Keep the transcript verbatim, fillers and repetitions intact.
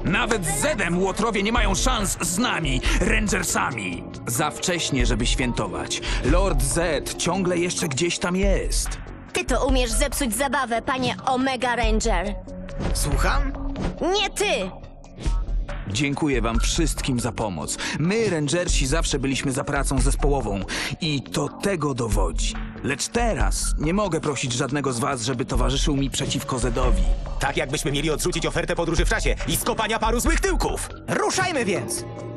Nawet z Zedem łotrowie nie mają szans z nami, Rangersami. Za wcześnie, żeby świętować. Lord Zed ciągle jeszcze gdzieś tam jest. Ty to umiesz zepsuć zabawę, panie Omega Ranger. Słucham? Nie ty! Dziękuję wam wszystkim za pomoc. My, Rangersi, zawsze byliśmy za pracą zespołową i to tego dowodzi. Lecz teraz nie mogę prosić żadnego z was, żeby towarzyszył mi przeciwko Zedowi. Tak jakbyśmy mieli odrzucić ofertę podróży w czasie i skopania paru złych tyłków. Ruszajmy więc!